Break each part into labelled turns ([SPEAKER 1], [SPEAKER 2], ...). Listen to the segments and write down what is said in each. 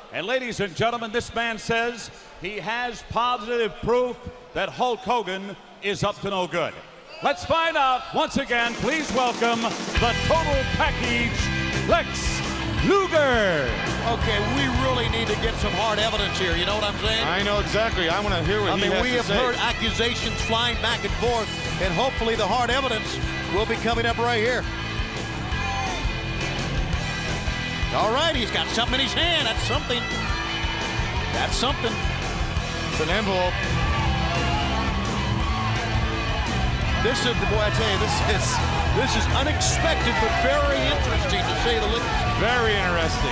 [SPEAKER 1] And ladies and gentlemen, this man says he has positive proof that Hulk Hogan is up to no good. Let's find out. Once again, please welcome the total package, Lex Luger.
[SPEAKER 2] Okay, we really need to get some hard evidence here. You know what I'm saying?
[SPEAKER 3] I know exactly. I want to hear what he has to say.
[SPEAKER 2] We have heard accusations flying back and forth, and hopefully the hard evidence will be coming up right here. All right, he's got something in his hand. That's something. That's something.
[SPEAKER 3] It's an envelope.
[SPEAKER 2] This is, boy, I tell you, this is unexpected, but very interesting to say the least.
[SPEAKER 3] Very interesting.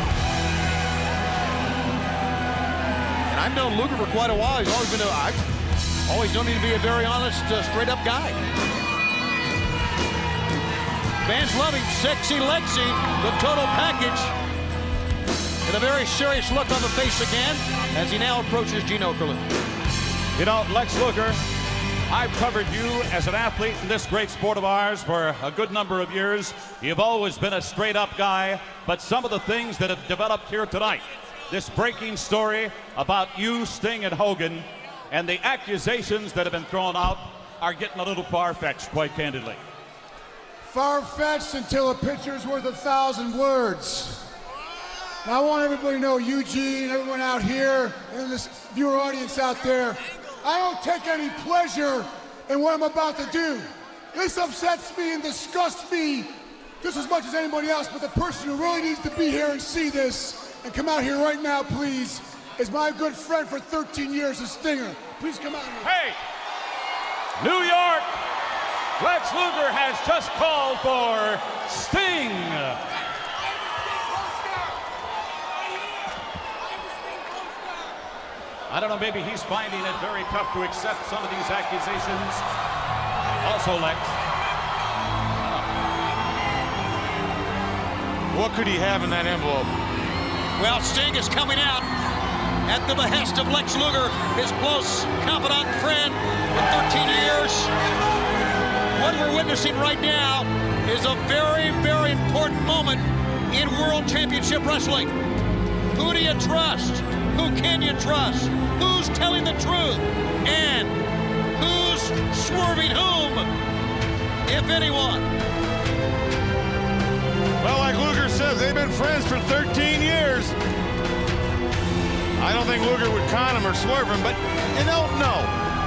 [SPEAKER 2] And I've known Luger for quite a while. He's always been I've always known him to be a very honest, straight-up guy. Fans love him. Sexy Lexi, the total package. And a very serious look on the face again as he now approaches Gene Okerlund.
[SPEAKER 1] You know, Lex Luger, I've covered you as an athlete in this great sport of ours for a good number of years. You've always been a straight-up guy, but some of the things that have developed here tonight, this breaking story about you, Sting, and Hogan, and the accusations that have been thrown out are getting a little far-fetched, quite candidly.
[SPEAKER 4] Far-fetched until a picture's worth 1,000 words. Now, I want everybody to know, Eugene, everyone out here, and this viewer audience out there, I don't take any pleasure in what I'm about to do. This upsets me and disgusts me just as much as anybody else, but the person who really needs to be here and see this and come out here right now, please, is my good friend for 13 years, the Stinger. Please come out here.
[SPEAKER 1] Hey! New York! Lex Luger has just called for Sting. I don't know, maybe he's finding it very tough to accept some of these accusations. Also, Lex.
[SPEAKER 3] What could he have in that envelope?
[SPEAKER 2] Well, Sting is coming out at the behest of Lex Luger, his close confidant and friend for 13 years. What we're witnessing right now is a very, very important moment in World Championship Wrestling. Who do you trust? Who can you trust? Who's telling the truth? And who's swerving whom, if anyone?
[SPEAKER 3] Well, like Luger says, they've been friends for 13 years. I don't think Luger would con him or swerve him, but you don't know.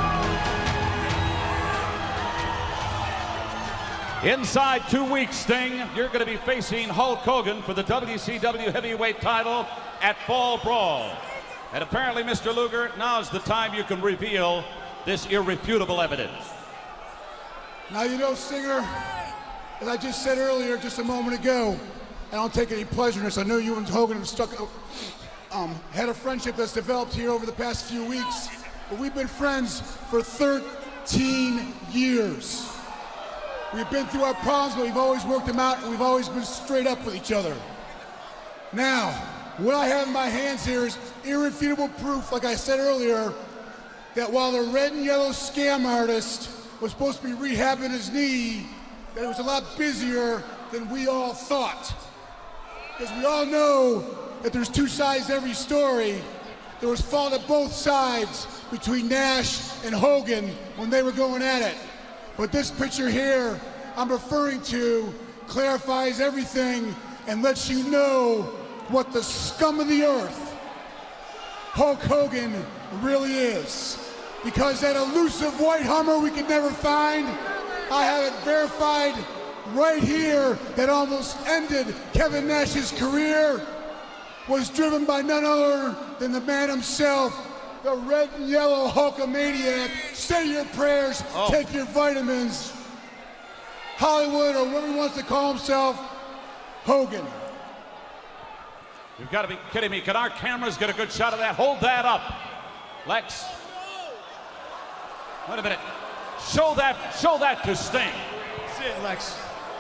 [SPEAKER 1] Inside 2 weeks, Sting, you're going to be facing Hulk Hogan for the WCW heavyweight title at Fall Brawl. And apparently, Mr. Luger, now's the time you can reveal this irrefutable evidence.
[SPEAKER 4] Now, you know, Stinger, as I just said earlier, just a moment ago, I don't take any pleasure in this. I know you and Hogan have had a friendship that's developed here over the past few weeks, but we've been friends for 13 years. We've been through our problems, but we've always worked them out, and we've always been straight up with each other. Now, what I have in my hands here is irrefutable proof, like I said earlier, that while the red and yellow scam artist was supposed to be rehabbing his knee, that it was a lot busier than we all thought. Because we all know that there's two sides to every story. There was fault at both sides between Nash and Hogan when they were going at it. But this picture here I'm referring to clarifies everything and lets you know what the scum of the earth Hulk Hogan really is. Because that elusive white Hummer we could never find, I have it verified right here that almost ended Kevin Nash's career, was driven by none other than the man himself, the red and yellow Hulkamaniac. Say your prayers, take your vitamins. Hollywood, or whatever he wants to call himself, Hogan.
[SPEAKER 1] You've got to be kidding me. Can our cameras get a good shot of that? Hold that up, Lex. Wait a minute. Show that to Sting.
[SPEAKER 4] That's it, Lex.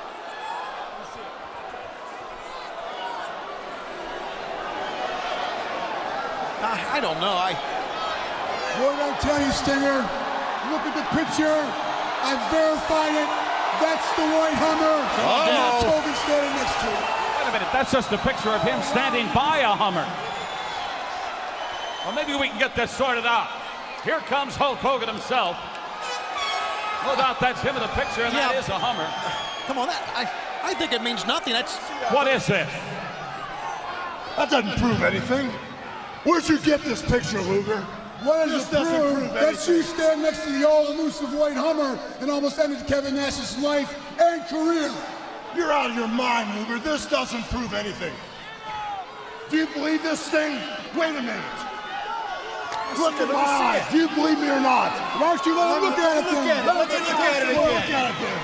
[SPEAKER 2] I don't know.
[SPEAKER 4] What did I tell you, Stinger? Look at the picture. I verified it. That's the white Hummer. And that's Hogan standing next to it.
[SPEAKER 1] Wait a minute. That's just a picture of him standing by a Hummer. Well, maybe we can get this sorted out. Here comes Hulk Hogan himself. No doubt that's him in the picture, and that is a Hummer.
[SPEAKER 2] Come on, I think it means nothing. That's
[SPEAKER 1] what is this?
[SPEAKER 5] That doesn't prove anything. Where'd you get this picture, Luger?
[SPEAKER 4] What does it prove? That you stand next to the all-elusive white Hummer and almost ended Kevin Nash's life and career.
[SPEAKER 5] You're out of your mind, Luger. This doesn't prove anything. Do you believe this thing? Wait a minute. Look at my eyes. Do you believe me or not?
[SPEAKER 4] Why don't you let him look at it then?
[SPEAKER 5] Look at it again.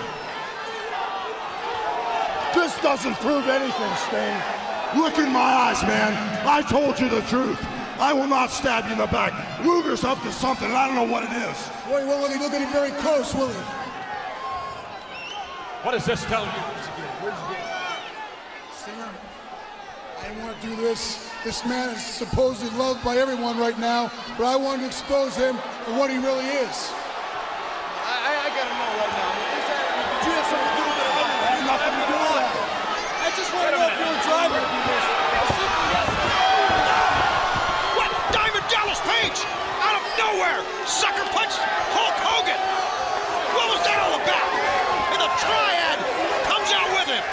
[SPEAKER 5] This doesn't prove anything, Sting. Look in my eyes, man. I told you the truth. I will not stab you in the back. Luger's up to something, and I don't know what it is.
[SPEAKER 4] Well, he won't let you look at him very close, will he?
[SPEAKER 1] What does this tell you?
[SPEAKER 4] Stinger, I didn't want to do this. This man is supposedly loved by everyone right now, but I wanted to expose him for what he really is.
[SPEAKER 3] I gotta know right now. Did you have something to do with it?
[SPEAKER 5] I had nothing to do with that.
[SPEAKER 3] I just want to know if you were driving.
[SPEAKER 2] what? Diamond Dallas Page out of nowhere, sucker punched Hulk Hogan. What was that all about? And the Triad comes out with him.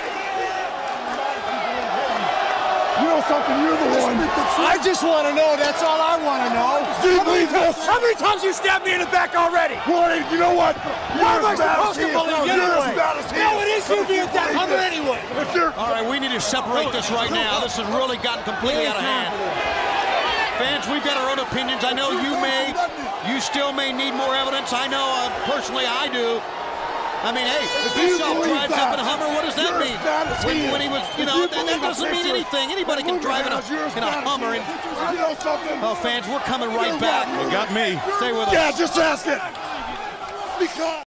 [SPEAKER 5] You know something? You're the one.
[SPEAKER 3] I just want to know. That's all I want to know.
[SPEAKER 5] Do you believe this?
[SPEAKER 3] How many times you stabbed me in the back already?
[SPEAKER 5] Warren, you know what?
[SPEAKER 3] What am I supposed to believe
[SPEAKER 5] You're
[SPEAKER 3] anyway?
[SPEAKER 5] as bad as he
[SPEAKER 3] No,
[SPEAKER 5] is.
[SPEAKER 3] it is you being that Hummer anyway.
[SPEAKER 5] If you're...
[SPEAKER 2] All right, we need to separate this right now. This has really gotten completely out of hand. Fans, we've got our own opinions. I know you still may need more evidence. I know, personally, I do. I mean, hey, if
[SPEAKER 5] you
[SPEAKER 2] Bischoff
[SPEAKER 5] believe
[SPEAKER 2] drives
[SPEAKER 5] that,
[SPEAKER 2] up in a Hummer, what does that
[SPEAKER 5] you're
[SPEAKER 2] mean?
[SPEAKER 5] as bad as he
[SPEAKER 2] When he was,
[SPEAKER 5] is.
[SPEAKER 2] you
[SPEAKER 5] If
[SPEAKER 2] know,
[SPEAKER 5] you
[SPEAKER 2] that
[SPEAKER 5] believe
[SPEAKER 2] doesn't mean
[SPEAKER 5] picture,
[SPEAKER 2] anything. Anybody can drive in a Hummer. And,
[SPEAKER 5] You know something?
[SPEAKER 2] well, fans, we're coming right back.
[SPEAKER 3] You got me.
[SPEAKER 2] Stay with us.
[SPEAKER 5] Yeah, just ask it. Because...